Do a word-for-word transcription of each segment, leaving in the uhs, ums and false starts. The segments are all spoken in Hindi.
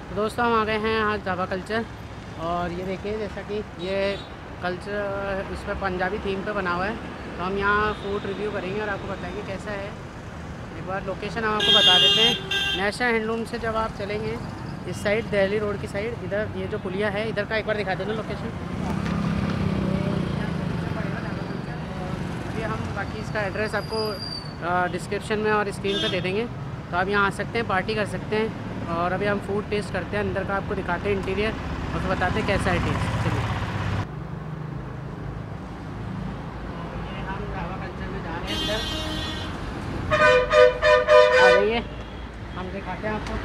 तो दोस्तों हम आ गए हैं यहाँ जावा कल्चर। और ये देखिए जैसा कि ये कल्चर इस पर पंजाबी थीम पे बना हुआ है। तो हम यहाँ फूड रिव्यू करेंगे और आपको बताएंगे कैसा है। एक बार लोकेशन हम आपको बता देते हैं। नेशनल हैंडलूम से जब आप चलेंगे इस साइड, दिल्ली रोड की साइड, इधर ये जो पुलिया है इधर का एक बार दिखा देना लोकेशन। अभी हम बाकी इसका एड्रेस आपको डिस्क्रिप्शन में और स्क्रीन पे दे देंगे। तो आप यहाँ आ सकते हैं, पार्टी कर सकते हैं। और अभी हम फूड टेस्ट करते हैं, अंदर का आपको दिखाते हैं इंटीरियर और फिर बताते हैं कैसा है टेस्ट। चलिए, ये हम जावा कल्चर में जा रहे हैं, अंदर आ जाइए, हम दिखाते हैं आपको।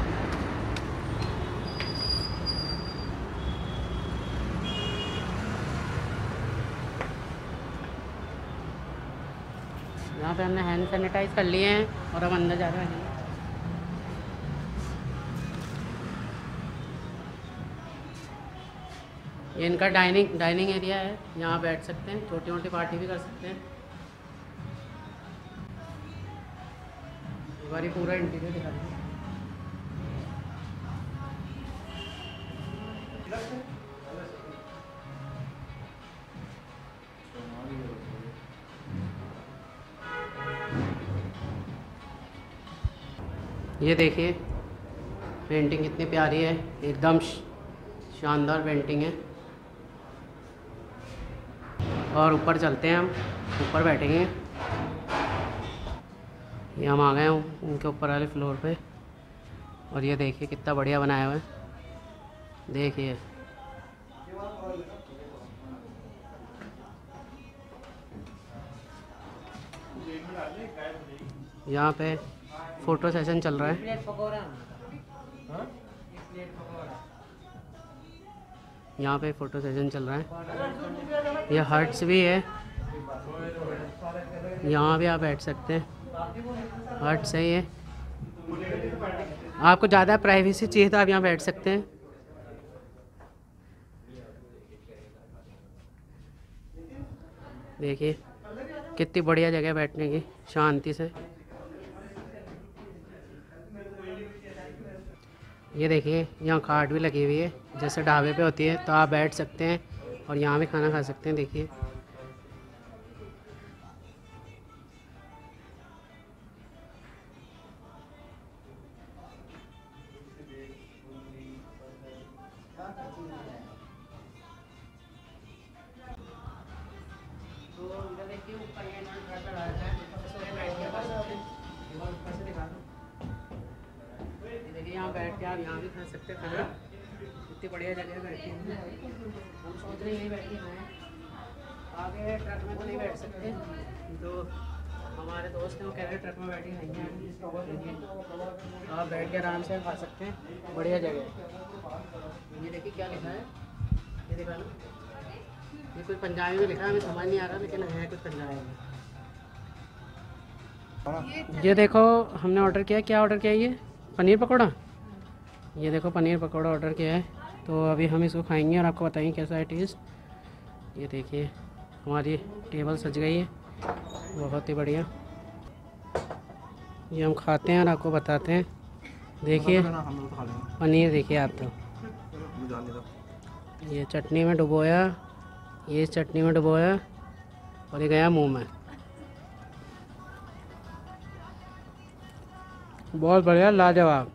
यहाँ पे हमने हैंड सैनिटाइज कर लिए हैं और हम अंदर जा रहे हैं। ये इनका डाइनिंग डाइनिंग एरिया है, यहाँ बैठ सकते हैं, छोटी मोटी पार्टी भी कर सकते हैं। एक बार पूरा इंटीरियर दिखा दें। ये देखिए पेंटिंग कितनी प्यारी है, एकदम शानदार पेंटिंग है। और ऊपर चलते हैं, हम ऊपर बैठेंगे। ये हम आ गए हैं उनके ऊपर वाले फ्लोर पे। और ये देखिए कितना बढ़िया बनाया हुआ है, देखिए। यहाँ पे फ़ोटो सेशन चल रहा है। यहाँ पे फ़ोटो सेशन चल रहा है। ये हर्ट्स भी है, यहाँ भी आप बैठ सकते हैं। हर्ट सही है, आपको ज़्यादा प्राइवेसी चाहिए तो आप यहाँ बैठ सकते हैं। देखिए कितनी बढ़िया जगह बैठने की, शांति से। ये देखिए यहाँ खाट भी लगी हुई है, जैसे ढाबे पे होती है, तो आप बैठ सकते हैं और यहाँ भी खाना खा सकते हैं। देखिए तो इधर देखिए ऊपर ये ट्रक लगाया है, देखिए यहाँ बैठ के आप यहाँ भी खा सकते हैं खाना। इतनी बढ़िया जगह बैठी है, हम सोच रहे हैं यहीं बैठ के खाएं। आगे ट्रक में तो नहीं बैठ सकते, जो हमारे दोस्त हैं वो कह रहे हैं ट्रक में बैठ के खाएंगे। आप बैठ के आराम से खा सकते हैं, बढ़िया जगह है। ये देखिए क्या लिखा है, ये देखा ना, ये कुछ पंजाबी में लिखा है, हमें समझ नहीं आ रहा, लेकिन है कुछ पंजाबी में। ये देखो हमने ऑर्डर किया, क्या ऑर्डर किया, ये पनीर पकौड़ा। ये देखो पनीर पकौड़ा ऑर्डर किया है। तो अभी हम इसको खाएंगे और आपको बताएंगे कैसा है टेस्ट। ये देखिए हमारी टेबल सज गई है, बहुत ही बढ़िया। ये हम खाते हैं और आपको बताते हैं। देखिए पनीर, देखिए आप तो, ये चटनी में डुबोया, ये चटनी में डुबोया और ये गया मुंह में। बहुत बढ़िया, लाजवाब,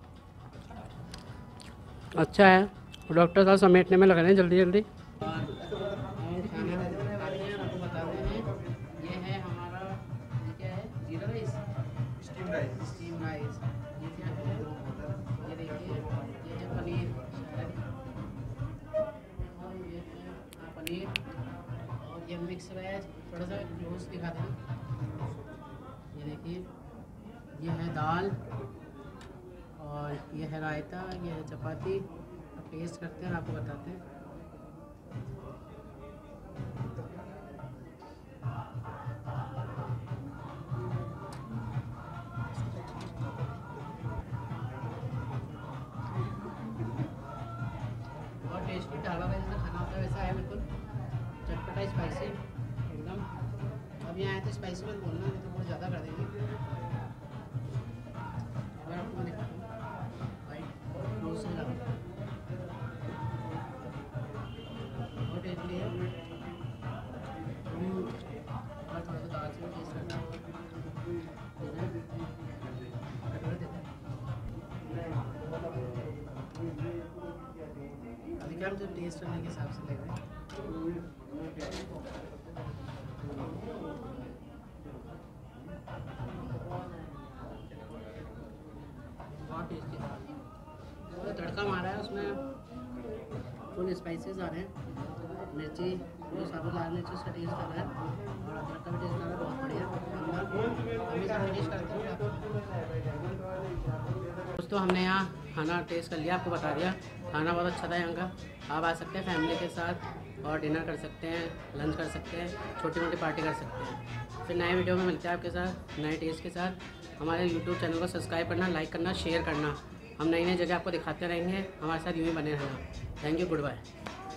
अच्छा है। डॉक्टर साहब समेटने में लग रहे हैं जल्दी जल्दी। ये है हमारा, ये क्या है, jeera rice, steam rice, steam rice. ये क्या है, ये देखिए ये है पनीर, और ये है हाँ पनीर, और ये मिक्स वेज। थोड़ा सा जूस दिखा देना। ये देखिए ये है दाल, और ये है रायता, ये है चपाती। अब टेस्ट करते हैं और आपको बताते हैं। बहुत टेस्टी, ढाबा का जैसा खाना होता है वैसा है, बिल्कुल चटपटा स्पाइसी एकदम। अब यहाँ आए तो स्पाइसी मत बोलना, नहीं तो बहुत ज़्यादा कर देंगे। हम तो टेस्ट करने के हिसाब से ले रहे हैं। बहुत टेस्टी। तो तड़का मारा है, उसमें फुल स्पाइसेस आ रहे हैं, मिर्ची जो साबुत लाल मिर्च उसका टेस्ट आ रहा है और अदरक का भी टेस्ट आ रहा है। बहुत बढ़िया। दोस्तों हमने यहाँ खाना टेस्ट कर लिया, आपको बता दिया खाना बहुत अच्छा था यहाँ का। आप आ सकते हैं फैमिली के साथ और डिनर कर सकते हैं, लंच कर सकते हैं, छोटी मोटी पार्टी कर सकते हैं। फिर नए वीडियो में मिलते हैं आपके साथ नए टेस्ट के साथ। हमारे यूट्यूब चैनल को सब्सक्राइब करना, लाइक करना, शेयर करना। हम नई नई जगह आपको दिखाते रहेंगे, हमारे साथ यूँ ही बने रहना। Thank you, good bye.